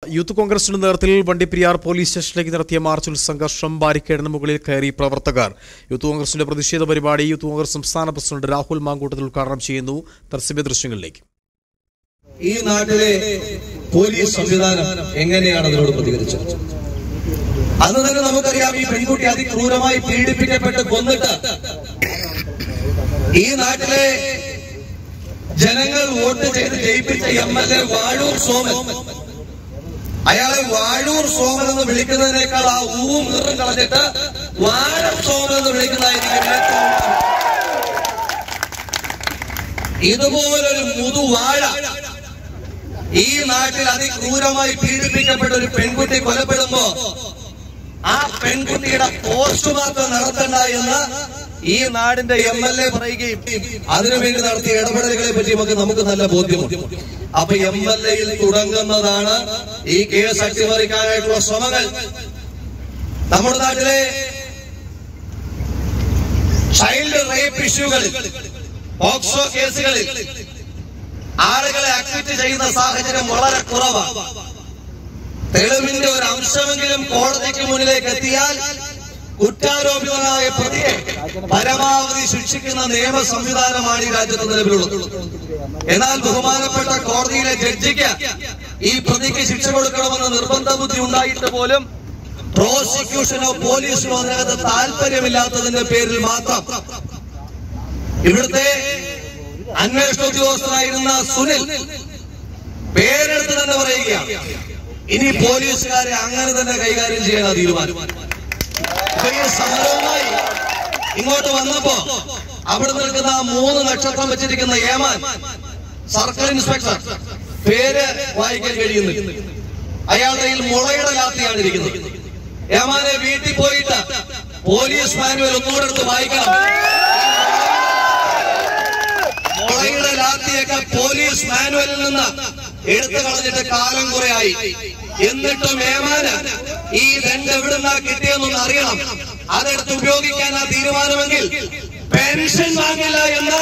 Youth കോൺഗ്രസിന്റെ നേതൃത്വത്തിൽ Vandiperiyar police സ്റ്റേഷനിലേക്ക് നടത്തിയ മാർച്ചിൽ സംഘർഷം. ബാരിക്കേഡിന് മുകളിൽ കയറി പ്രവർത്തകർ. യൂത്ത് കോൺഗ്രസിന്റെ പ്രതിഷേധ പരിപാടി യൂത്ത് കോൺഗ്രസ് സംസ്ഥാന പ്രസിഡന്റ് രാഹുൽ മാങ്കൂട്ടത്തിൽ ഉദ്ഘാടനം ചെയ്യുന്നു. തത്സമയ ദൃശ്യങ്ങളിലേക്ക്. ഈ നാട്ടിലെ പോലീസ് സംവിധാനം എങ്ങനെയാണ് അതിനോട് പ്രതികരിച്ചത്? അന്ന് തന്നെ നമുക്കറിയാം, ഈ പെൺകുട്ടി അതിക്രൂരമായി പീഡിപ്പിക്കപ്പെട്ട് കൊന്നിട്ട് ഈ നാട്ടിലെ ജനങ്ങൾ വോട്ട് ചെയ്ത് ജയിപ്പിച്ച MLA വാഴൂർ സോമൻ, അയാളെ വാഴൂർ സോമൻ എന്ന് വിളിക്കുന്നതിനേക്കാൾ ആ ഊവും നിറും കളഞ്ഞിട്ട് വാഴം സോമൻ എന്ന് വിളിക്കുന്നതായിരിക്കും ഏറ്റവും. ഇതുപോലൊരു മുതുവാഴ ഈ നാട്ടിൽ അതിക്രൂരമായി പീഡിപ്പിക്കപ്പെട്ട ഒരു പെൺകുട്ടി കൊലപ്പെടുമ്പോ ആ പെൺകുട്ടിയുടെ പോസ്റ്റ്മോർട്ടം നടത്തണ്ട എന്ന് ഈ നാടിന്റെ MLA പറയുകയും അതിനുവേണ്ടി നടത്തിയ ഇടപെടലുകളെ പറ്റി നമുക്ക് നല്ല ബോധ്യമുണ്ട്. അപ്പൊ MLAയിൽ തുടങ്ങുന്നതാണ് ഈ കേസ് അട്ടിമറിക്കാനായിട്ടുള്ള ശ്രമങ്ങൾ. നമ്മുടെ നാട്ടിലെ ചൈൽഡ് റേപ്പ് ഇഷ്യൂകളിൽ, പോക്സോ കേസുകളിൽ ആളുകളെ അക്വിറ്റ് ചെയ്യുന്ന സാഹചര്യം വളരെ കുറവാണ്. തെളിവിന്റെ ഒരു അംശമെങ്കിലും കോടതിക്ക് മുന്നിലേക്ക് എത്തിയാൽ കുറ്റാരോപിതനായ പ്രതിയെ പരമാവധി ശിക്ഷിക്കുന്ന നിയമ സംവിധാനമാണ് ഈ രാജ്യത്ത് നിലവിലുള്ളത്. എന്നാൽ ബഹുമാനപ്പെട്ട കോടതിയിലെ ജഡ്ജിക്ക് ഈ പ്രതിക്ക് ശിക്ഷ കൊടുക്കണമെന്ന് നിർബന്ധ ബുദ്ധി ഉണ്ടായിട്ട് പോലും പ്രോസിക്യൂഷനോ പോലീസിനോ അതിനകത്ത് താല്പര്യമില്ലാത്തതിന്റെ പേരിൽ മാത്രം ഇവിടുത്തെ അന്വേഷണ ഉദ്യോഗസ്ഥനായിരുന്ന സുനിൽ പേരെടുത്ത് തന്നെ പറയുകയാണ്, ഇനി പോലീസുകാരെ അങ്ങനെ തന്നെ കൈകാര്യം ചെയ്യാൻ തീരുമാനം. ഈ സമരവുമായി ഇങ്ങോട്ട് വന്നപ്പോ അവിടെ നിൽക്കുന്ന 3 നക്ഷത്രം വെച്ചിരിക്കുന്ന ഏമാൻ സർക്കിൾ ഇൻസ്പെക്ടർ, പേര് വായിക്കാൻ കഴിയുന്നില്ല, അയാളുടെ കയ്യിൽ മുളയുടെ ലാത്തിയാണ് ഇരിക്കുന്നത്. ഏമാനെ വീട്ടിൽ പോയിട്ട് പോലീസ് മാനുവൽ ഒന്നുകൂടെ എടുത്ത് വായിക്കണം. മുളയുടെ ലാത്തിയൊക്കെ പോലീസ് മാനുവലിൽ നിന്ന് എടുത്തു കളഞ്ഞിട്ട് കാലം കുറയായി. എന്നിട്ടും ഏമാന് ഈ ദണ്ട് എവിടുന്നാ കിട്ടിയെന്നൊന്ന് അറിയണം. അതെടുത്ത് ഉപയോഗിക്കാനാ തീരുമാനമെങ്കിൽ പെൻഷൻ വാങ്ങില്ല എന്ന്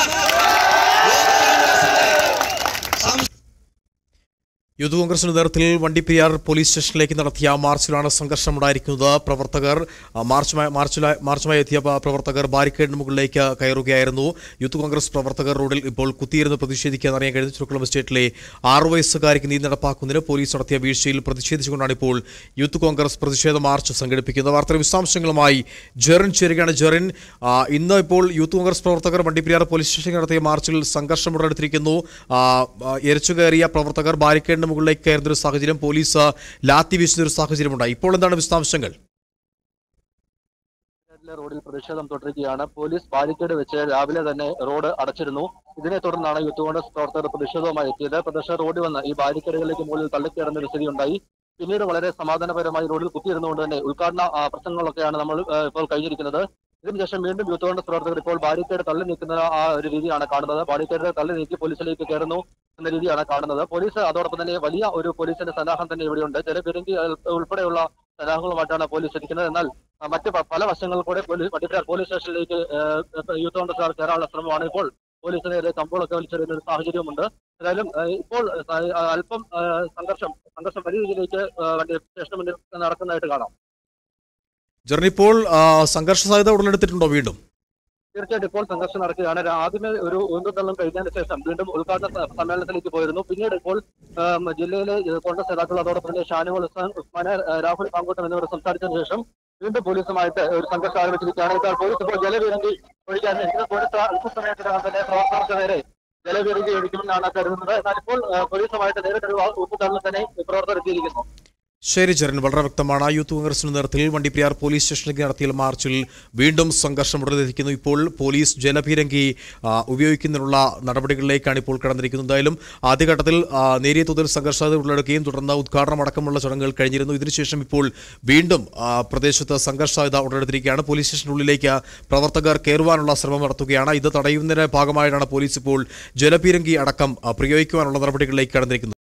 യൂത്ത് കോൺഗ്രസിന്റെ നേതൃത്വത്തിൽ വണ്ടിപ്പെരിയാർ പോലീസ് സ്റ്റേഷനിലേക്ക് നടത്തിയ മാർച്ചിലാണ് സംഘർഷമുണ്ടായിരിക്കുന്നത്. പ്രവർത്തകർ മാർച്ചുമായി എത്തിയ പ്രവർത്തകർ ബാരിക്കേഡിന് മുകളിലേക്ക് കയറുകയായിരുന്നു. യൂത്ത് കോൺഗ്രസ് പ്രവർത്തകർ റോഡിൽ ഇപ്പോൾ കുത്തിയിരുന്ന് പ്രതിഷേധിക്കാൻ അറിയാൻ കഴിഞ്ഞു. ചുരുക്കുളം എസ്റ്റേറ്റിലെ 6 വയസ്സുകാരിക്ക് നീതി നടപ്പാക്കുന്നതിന് പോലീസ് നടത്തിയ വീഴ്ചയിൽ പ്രതിഷേധിച്ചുകൊണ്ടാണ് ഇപ്പോൾ യൂത്ത് കോൺഗ്രസ് പ്രതിഷേധ മാർച്ച് സംഘടിപ്പിക്കുന്നത്. വാർത്തയുടെ വിശദാംശങ്ങളുമായി ജെറിൻ ചേരുകയാണ്. ജെറിൻ, ഇന്ന് ഇപ്പോൾ യൂത്ത് കോൺഗ്രസ് പ്രവർത്തകർ വണ്ടിപ്പെരിയാർ പോലീസ് സ്റ്റേഷനിൽ നടത്തിയ മാർച്ചിൽ സംഘർഷം ഉടലെടുത്തിരിക്കുന്നു. എരിച്ചുകയറിയ പ്രവർത്തകർ ബാരിക്കേഡിന് മുകളിലേക്ക് കയറുന്ന ഒരു സാഹചര്യം, പോലീസ് ലാത്തി വീശുന്ന ഒരു സാഹചര്യമുണ്ടായി. ഇപ്പോൾ എന്താണ് വിശദാംശങ്ങൾ? റോഡിൽ പ്രതിഷേധം തുടരുകയാണ്. പോലീസ് ബാരിക്കേഡ് വെച്ച് രാവിലെ തന്നെ റോഡ് അടച്ചിരുന്നു. ഇതിനെ തുടർന്നാണ് യൂത്ത് കോൺഗ്രസ് പ്രവർത്തകർ പ്രതിഷേധവുമായി എത്തിയത്. പ്രതിഷേധ റോഡിൽ വന്ന് ഈ ബാരിക്കേഡുകളിലേക്ക് മുകളിൽ തള്ളിക്കയറുന്ന ഒരു സ്ഥിതി ഉണ്ടായി. പിന്നീട് വളരെ സമാധാനപരമായി റോഡിൽ കുത്തിയിരുന്നുകൊണ്ട് തന്നെ ഉദ്ഘാടന പ്രസംഗങ്ങളൊക്കെയാണ് നമ്മൾ ഇപ്പോൾ കഴിഞ്ഞിരിക്കുന്നത്. ഇതിനുശേഷം വീണ്ടും യൂത്ത് കോൺഗ്രസ് പ്രവർത്തകർ ഇപ്പോൾ ബാരിക്കേഡ് തള്ളി നീക്കുന്ന ആ ഒരു രീതിയാണ് കാണുന്നത്. ബാരിക്കേഡ് തള്ളി നീക്കി പോലീസിലേക്ക് കയറുന്നു എന്ന രീതിയാണ് കാണുന്നത്. പോലീസ് അതോടൊപ്പം തന്നെ വലിയ ഒരു പോലീസിന്റെ സന്നാഹം തന്നെ ഇവിടെയുണ്ട്. ജലപീരങ്കി ഉൾപ്പെടെയുള്ള സന്നാഹങ്ങളുമായിട്ടാണ് പോലീസ് ഇരിക്കുന്നത്. എന്നാൽ മറ്റ് പല വശങ്ങൾ കൂടെ വണ്ടിപ്പെരിയാർ പോലീസ് സ്റ്റേഷനിലേക്ക് യൂത്ത് കോൺഗ്രസ് കയറാനുള്ള ശ്രമമാണ്. ഇപ്പോൾ പോലീസിന് നേരെ കമ്പോളൊക്കെ വലിച്ചെറിയുന്ന ഒരു സാഹചര്യമുണ്ട്. ഏതായാലും ഇപ്പോൾ അല്പം സംഘർഷം വലിയ രീതിയിലേക്ക് സ്റ്റേഷന് മുന്നിൽ നടക്കുന്നതായിട്ട് കാണാം. ജെറിൻ, ഇപ്പോൾ സംഘർഷ സാധ്യത ഉടലെടുത്തിട്ടുണ്ടോ? വീണ്ടും തീർച്ചയായിട്ടും ഇപ്പോൾ സംഘർഷം നടക്കുകയാണ്. ആദ്യമേ ഒരു ഉന്തുതള്ളം കഴിഞ്ഞതിന് ശേഷം വീണ്ടും ഉദ്ഘാടന സമ്മേളനത്തിലേക്ക് പോയിരുന്നു. പിന്നീട് ഇപ്പോൾ ജില്ലയിലെ കോൺഗ്രസ് നേതാക്കൾ അതോടൊപ്പം തന്നെ ഷാനിമോൾ ഉസ്മാൻ, രാഹുൽ മാങ്കൂട്ടം എന്നിവർ സംസാരിച്ചതിന് ശേഷം വീണ്ടും പോലീസുമായിട്ട് ഒരു സംഘർഷം ആരംഭിച്ചിരിക്കുകയാണ്. പോലീസ് ഇപ്പോൾ ജലപീരങ്കി ഒഴിക്കാൻ പോലീസ് അല്പസമയത്തിനകം തന്നെ പ്രവർത്തകർക്ക് നേരെ ജലപീരങ്കി ഒഴിക്കുമെന്നാണ് കരുതുന്നത്. എന്നാൽ ഇപ്പോൾ പോലീസുമായിട്ട് നേരിട്ടൊരു ഉന്തുതള്ളം തന്നെ പ്രവർത്തകർ എത്തിയിരിക്കുന്നു. ശരി ജെറിൻ, വളരെ വ്യക്തമാണ്. യൂത്ത് കോൺഗ്രസിന്റെ നേതൃത്വത്തിൽ വണ്ടിപ്പെരിയാർ പോലീസ് സ്റ്റേഷനിലേക്ക് നടത്തിയ മാർച്ചിൽ വീണ്ടും സംഘർഷം ഉടലെടുത്തിരിക്കുന്നു. ഇപ്പോൾ പോലീസ് ജലപീരങ്കി ഉപയോഗിക്കുന്നതിനുള്ള നടപടികളിലേക്കാണ് ഇപ്പോൾ കടന്നിരിക്കുന്നത്. എന്തായാലും ആദ്യഘട്ടത്തിൽ നേരിയ തോതിൽ സംഘർഷാത ഉടലെടുക്കുകയും തുടർന്ന് ഉദ്ഘാടനം അടക്കമുള്ള ചടങ്ങുകൾ കഴിഞ്ഞിരുന്നു. ഇതിനുശേഷം ഇപ്പോൾ വീണ്ടും പ്രദേശത്ത് സംഘർഷാത ഉടലെടുത്തിരിക്കുകയാണ്. പോലീസ് സ്റ്റേഷനുള്ളിലേക്ക് പ്രവർത്തകർ കയറുവാനുള്ള ശ്രമം നടത്തുകയാണ്. ഇത് തടയുന്നതിന്റെ ഭാഗമായിട്ടാണ് പോലീസ് ഇപ്പോൾ ജലപീരങ്കി അടക്കം പ്രയോഗിക്കുവാനുള്ള നടപടികളിലേക്ക് കടന്നിരിക്കുന്നത്.